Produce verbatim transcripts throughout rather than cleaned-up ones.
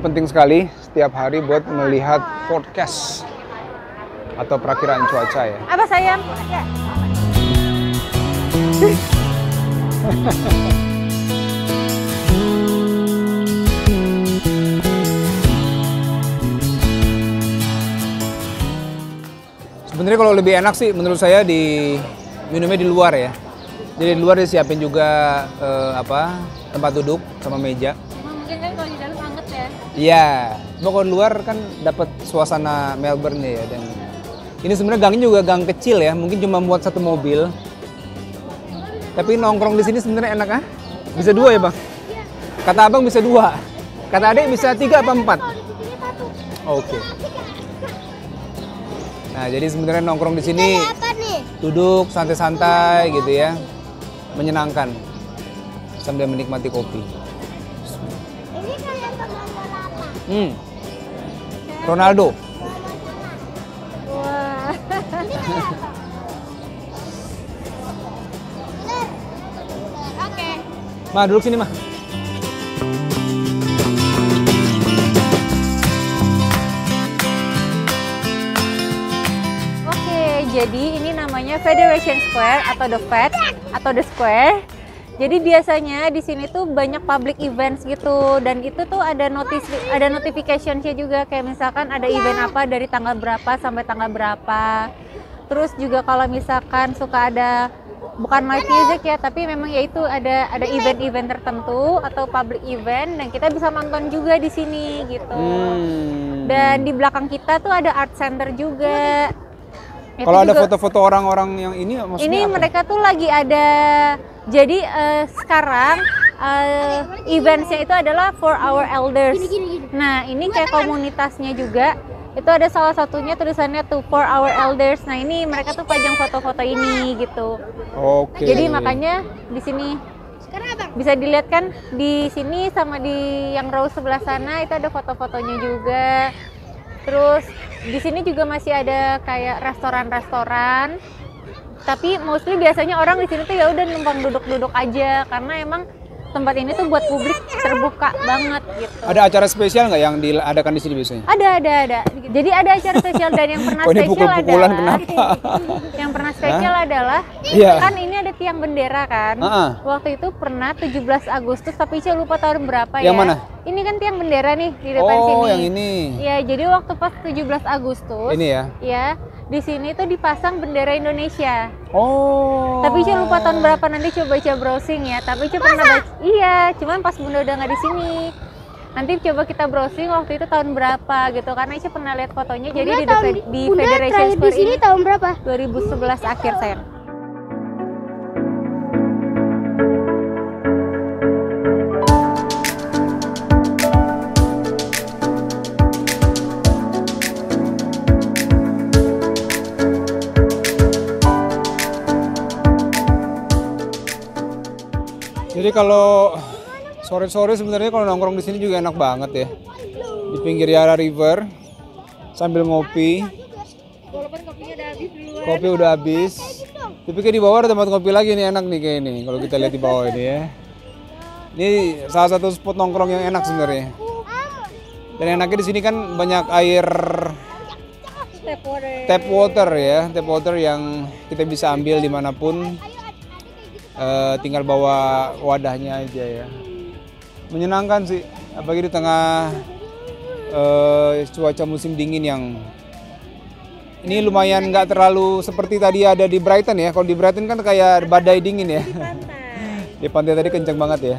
penting sekali setiap hari buat melihat forecast atau perakiraan cuaca ya. Apa sayang? Sebenarnya kalau lebih enak sih menurut saya di minumnya di luar ya. Jadi di luar disiapin juga eh, apa tempat duduk sama meja. Mungkin kan kalau di dalam anget ya. Iya, cuma kalau di luar kan dapat suasana Melbourne ya. Dan ini sebenarnya gangnya juga gang kecil ya, mungkin cuma muat satu mobil. Tapi nongkrong di sini sebenarnya enak ah? Bisa dua ya bang? Kata abang bisa dua, kata adik bisa tiga apa empat? Oke. Nah jadi sebenarnya nongkrong di sini duduk santai-santai gitu ya, menyenangkan sambil menikmati kopi. Ini kalian pemain apa? Hmm, Ronaldo. Wah. Oke. Ma duduk sini mah. Jadi ini namanya Federation Square atau The Fed atau The Square. Jadi biasanya di sini tuh banyak public events gitu, dan itu tuh ada notis ada notification-nya juga, kayak misalkan ada event apa dari tanggal berapa sampai tanggal berapa. Terus juga kalau misalkan suka ada bukan live music ya, tapi memang yaitu ada ada event-event tertentu atau public event, dan kita bisa nonton juga di sini gitu. Hmm. Dan di belakang kita tuh ada art center juga. Kalau ada foto-foto orang-orang yang ini maksudnya ini apa? Mereka tuh lagi ada, jadi uh, sekarang uh, eventsnya itu adalah for our elders. Nah ini kayak komunitasnya juga, itu ada salah satunya tulisannya tuh for our elders. Nah ini mereka tuh pajang foto-foto ini gitu. Oke. Jadi makanya di sini bisa dilihat kan, di sini sama di yang row sebelah sana itu ada foto-fotonya juga. Terus di sini juga masih ada kayak restoran-restoran, tapi mostly biasanya orang di sini tuh ya udah numpang duduk-duduk aja, karena emang tempat ini tuh buat publik terbuka banget gitu. Ada acara spesial nggak yang diadakan di sini biasanya? Ada, ada, ada. Jadi ada acara spesial, dan yang pernah Oh, ini spesial pukul-pukulan adalah kenapa? yang pernah spesial adalah Iya. kan ini ada tiang bendera kan. Uh-uh. Waktu itu pernah tujuh belas Agustus, tapi saya lupa tahun berapa ya. Yang mana? Ini kan tiang bendera nih di depan Oh, sini. yang ini. Ya, jadi waktu pas tujuh belas Agustus. Ini ya. Ya, di sini tuh dipasang bendera Indonesia. Oh. Tapi saya lupa tahun berapa, nanti coba coba browsing ya. Tapi saya pernah baca. Iya, cuman pas bunda udah nggak di sini. Nanti coba kita browsing waktu itu tahun berapa gitu, karena saya pernah lihat fotonya. Jadi di, tahun, di, di Bunda Federation terakhir Square di sini ini tahun berapa? dua ribu sebelas akhir sayang. Jadi kalau sore-sore sebenarnya kalau nongkrong di sini juga enak banget ya. Di pinggir Yarra River sambil ngopi. Walaupun kopinya udah habis duluan. Kopi udah habis. Tapi kayak di bawah ada tempat ngopi lagi nih, enak nih kayak ini. Kalau kita lihat di bawah ini ya. Ini salah satu spot nongkrong yang enak sebenarnya. Dan enaknya di sini kan banyak air Tap water. tap water ya, tap water yang kita bisa ambil dimanapun. Uh, tinggal bawa wadahnya aja ya. Menyenangkan sih, apalagi di tengah uh, cuaca musim dingin yang ini lumayan nggak terlalu seperti tadi ada di Brighton ya. Kalau di Brighton kan kayak badai dingin ya. Di pantai. Di pantai tadi kenceng banget ya.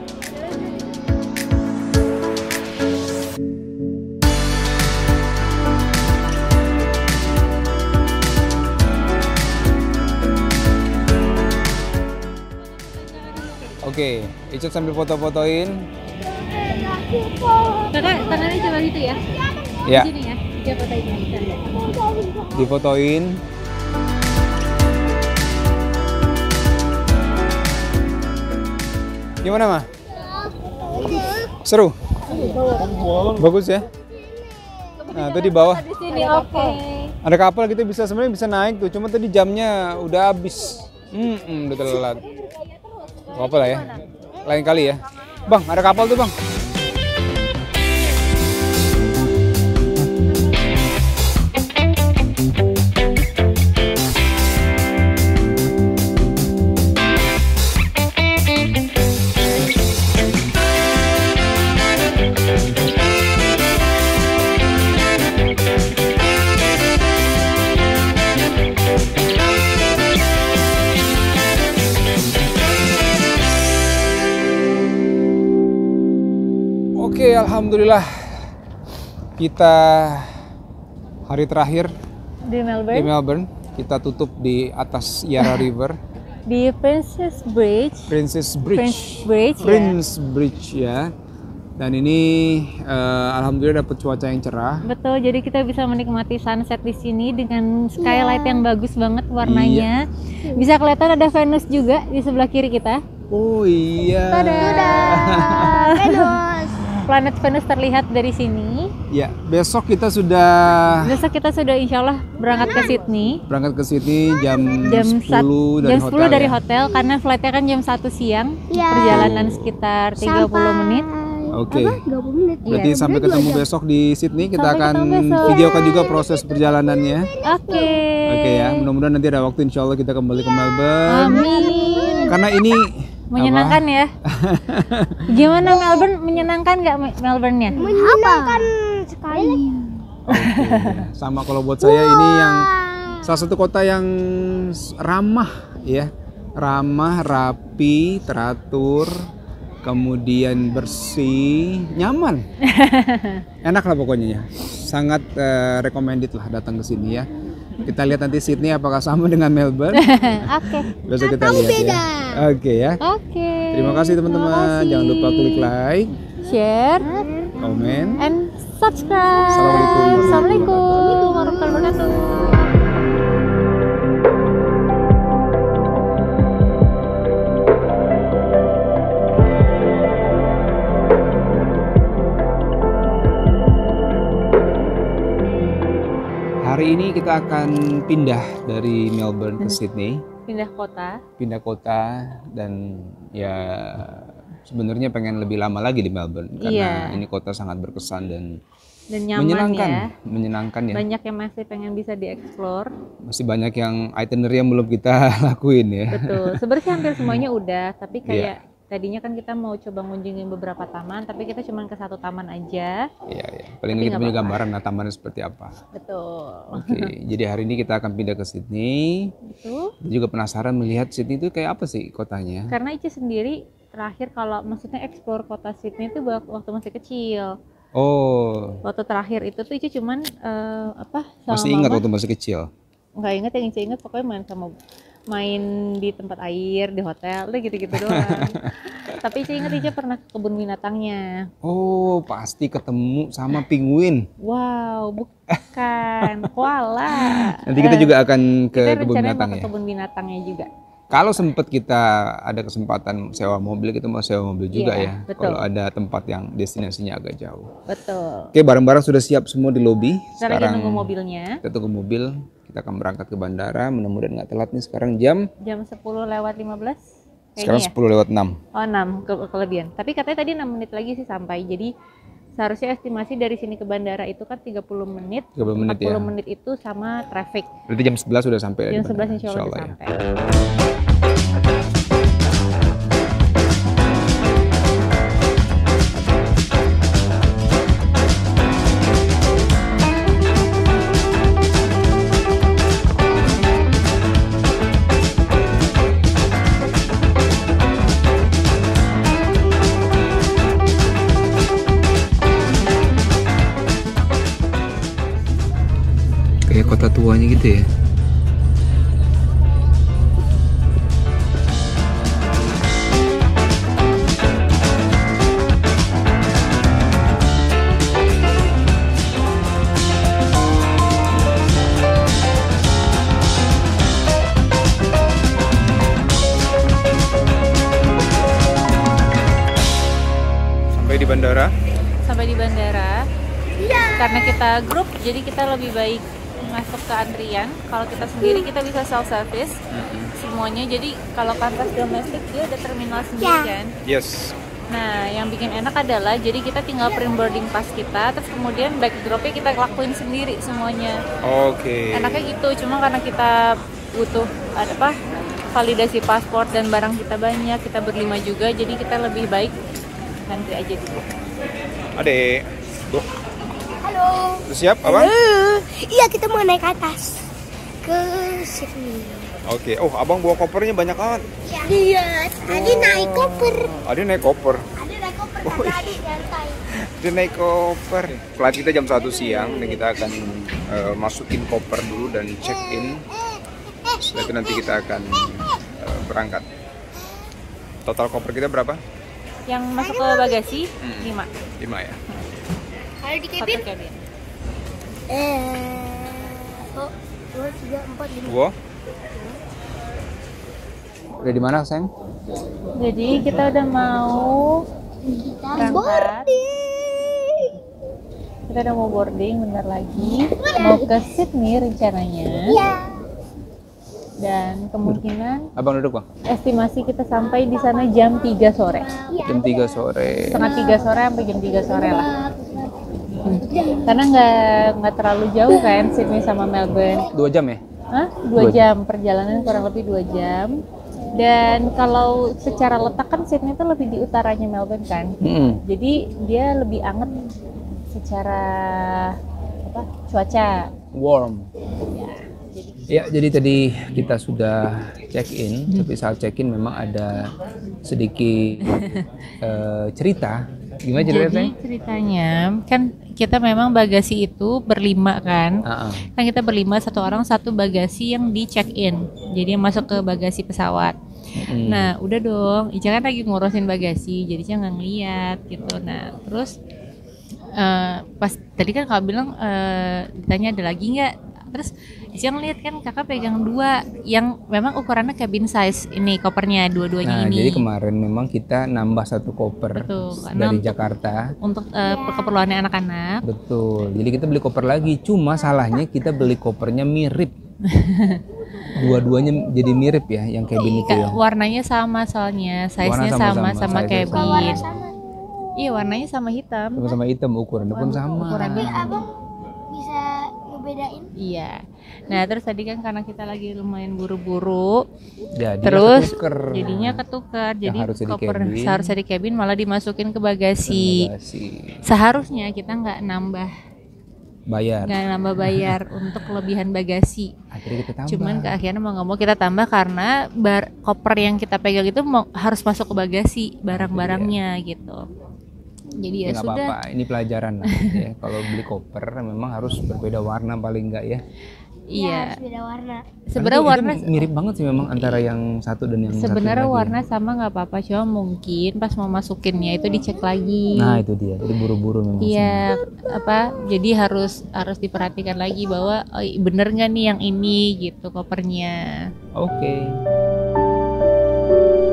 Oke, Icut sambil foto-fotoin. Kakak, tangannya coba gitu ya. Ya, Di sini ya. Dia fotoin ya. difotoin. Gimana, Ma? Seru? Bagus ya? Nah, itu di bawah. Di sini oke. Ada kapal kita bisa sebenarnya bisa naik tuh, cuma tadi jamnya udah habis. Hmm, hmm, udah telat. Gak apa lah ya, lain kali ya. Bang, ada kapal tuh bang. Alhamdulillah kita hari terakhir Di Melbourne. di Melbourne. Kita tutup di atas Yarra River. Di Princess Bridge. Princess Bridge. Prince Bridge, ya. Prince Bridge ya. Dan ini eh, alhamdulillah dapat cuaca yang cerah. Betul, jadi kita bisa menikmati sunset di sini dengan skylight yang bagus banget warnanya. Bisa kelihatan ada Venus juga di sebelah kiri kita. Oh iya. Tada! Venus. Planet Venus terlihat dari sini. Ya, besok kita sudah Besok kita sudah insya Allah berangkat ke Sydney. berangkat ke Sydney jam, Jam sat- sepuluh dari jam hotel. sepuluh dari ya? hotel karena flightnya kan jam satu siang. Ya. Perjalanan sekitar tiga puluh menit. Oke. tiga puluh menit. Berarti Iya. sampai ketemu besok di Sydney, kita Sampai akan ketemu besok. videokan juga proses perjalanannya. Oke. Oke ya, mudah-mudahan nanti ada waktu insya Allah kita kembali ke Melbourne. Amin. Karena ini Menyenangkan ya. Gimana Melbourne? Menyenangkan nggak Me- Melbourne-nya? Menyenangkan sekali. Oke. Sama kalau buat saya ini yang salah satu kota yang ramah ya, ramah, rapi, teratur, kemudian bersih, nyaman, enak lah pokoknya ya. Sangat eh, recommended lah datang ke sini ya. Kita lihat nanti Sydney apakah sama dengan Melbourne. Oke. Besok kita lihat ya. Oke ya. Oke. Terima kasih teman-teman. Jangan lupa klik like, Share komen. and subscribe. Assalamualaikum. Assalamualaikum warahmatullahi wabarakatuh. Hari ini kita akan pindah dari Melbourne ke Sydney, Pindah kota. pindah kota dan ya sebenarnya pengen lebih lama lagi di Melbourne karena Iya. ini kota sangat berkesan dan Dan nyaman menyenangkan, ya. menyenangkan ya. Banyak yang masih pengen bisa dieksplor. Masih banyak yang itinerary yang belum kita lakuin ya. Betul. Sebenarnya hampir semuanya udah, tapi Iya. kayak tadinya kan kita mau coba ngunjungin beberapa taman, tapi kita cuma ke satu taman aja. Iya, iya. Paling Tapi kita nggak punya apa-apa. gambaran nah tamannya seperti apa. Betul. Oke, jadi hari ini kita akan pindah ke Sydney. Itu Kita juga penasaran melihat Sydney itu kayak apa sih kotanya? karena Ici sendiri terakhir kalau maksudnya explore kota Sydney itu wak- waktu masih kecil. Oh, Waktu terakhir itu tuh Ici cuman eh, apa sama masih ingat mama. waktu masih kecil? Nggak inget, yang Ici inget pokoknya main sama main di tempat air di hotel udah gitu-gitu doang. Tapi Ici inget Ici pernah ke kebun binatangnya. Oh, pasti ketemu sama penguin. Wow, bukan koala. Nanti kita juga akan ke Kita kebun rencananya binatang mau ke ya. kebun binatangnya juga. Kalau sempat kita ada kesempatan sewa mobil, kita mau sewa mobil juga Iya, ya. betul. Kalau ada tempat yang destinasinya agak jauh. Betul. Oke, barang-barang sudah siap semua di lobi. Kita lagi nunggu mobilnya. kita tunggu mobil. Kita akan berangkat ke bandara. Mudah-mudahan nggak telat nih. Sekarang jam Jam sepuluh lewat lima belas. sekarang Kayaknya ya. sepuluh lewat enam. Oh enam ke kelebihan. Tapi katanya tadi enam menit lagi sih sampai. Jadi seharusnya estimasi dari sini ke bandara itu kan tiga puluh menit. tiga puluh menit empat puluh ya. menit itu sama traffic. Berarti jam sebelas sudah sampai di Jam sebelas bandara, insya Allah udah ya. sampai. Kayak kota tuanya gitu ya. Sampai di bandara. Sampai di bandara. Karena kita grup, jadi kita lebih baik masuk ke antrian. Kalau kita sendiri kita bisa self service semuanya. Jadi kalau kantor domestik dia ada terminal sendiri kan. Yes. Nah, yang bikin enak adalah jadi kita tinggal print boarding pass kita, terus kemudian backdropnya kita lakuin sendiri semuanya. Oke. Enaknya gitu, cuma karena kita butuh ada apa validasi paspor dan barang kita banyak, kita berlima juga, jadi kita lebih baik nanti aja dulu. Adek. Tuh. Halo. Udah siap, Abang? Eh, Iya, kita mau naik ke atas ke sini. Oke. Oh, Abang bawa kopernya banyak banget. Iya, tadi naik koper. Ade naik koper. Ada naik koper, Oh, tadi nyantai. Udah naik koper. Flight kita jam satu siang dan kita akan uh, masukin koper dulu dan check in. Setelah itu nanti kita akan uh, berangkat. Total koper kita berapa? Yang masuk ke bagasi Hmm. lima. lima ya. Kalau di Satu cabin? cabin. Eh, oh, dua, tiga, empat, lima. Wow. Udah di mana, sayang? Jadi kita udah mau berangkat. Kita udah mau boarding bentar lagi. Mau ke Sydney rencananya. Iya. Dan kemungkinan Abang duduk, Bang. estimasi kita sampai di sana jam tiga sore. Jam tiga sore. Setengah tiga sore sampai jam tiga sore lah. Hmm. Karena nggak nggak terlalu jauh kan Sydney sama Melbourne. Dua jam ya? Hah? Dua jam perjalanan kurang lebih dua jam. Dan kalau secara letak kan Sydney itu lebih di utaranya Melbourne kan. Hmm. Jadi dia lebih anget secara apa cuaca. Warm. Ya, jadi Ya, jadi tadi kita sudah check in, tapi saat check in memang ada sedikit eh, cerita. Gimana ceritanya? Jadi ceritanya kan kita memang bagasi itu berlima kan. Ah, ah. Kan kita berlima, satu orang satu bagasi yang di check in. Jadi yang masuk ke bagasi pesawat. Mm. Nah, udah dong. Ica kan lagi ngurusin bagasi, jadinya nggak ngeliat gitu. Nah, terus eh, pas tadi kan kalau bilang eh, ditanya ada lagi nggak? Terus Ica ngeliat kan kakak pegang dua yang memang ukurannya cabin size ini kopernya dua-duanya Nah, ini. jadi kemarin memang kita nambah satu koper Betul, karena dari untuk- Jakarta. Untuk eh, keperluannya anak-anak. Betul. Jadi kita beli koper lagi. Cuma salahnya kita beli kopernya mirip. Dua-duanya jadi mirip ya, yang cabin itu ya. Kak, warnanya sama soalnya, size-nya Warna sama sama-sama, sama size-nya cabin. Sama. Iya, warnanya sama hitam. Sama-sama hitam, ukurannya pun sama. Ukurannya Abang bisa ngebedain? Iya. Nah, terus tadi kan karena kita lagi lumayan buru-buru, Jadi terus ketuker. jadinya ketukar. Jadi harusnya di koper cabin. seharusnya di cabin malah dimasukin ke bagasi. Bagasi. Seharusnya kita nggak nambah Bayar. nggak nambah bayar untuk kelebihan bagasi. Akhirnya kita tambah. Cuman ke akhirnya mau nggak mau kita tambah karena bar koper yang kita pegang itu mau harus masuk ke bagasi barang-barangnya gitu. Jadi ya, Ya, nggak sudah. apa-apa, ini pelajaran lah ya. Kalau beli koper memang harus berbeda warna paling enggak ya. Iya. Harus beda warna. Sebenarnya Karena itu- warna itu mirip banget sih memang antara yang satu dan yang sebenarnya satu lagi warna sama nggak apa-apa, cuma mungkin pas mau masukinnya itu dicek lagi. ya. Nah, itu dia. Jadi buru-buru memang. Iya, apa? Jadi harus harus diperhatikan lagi bahwa oh, bener nggak nih yang ini gitu kopernya. semua. Oke.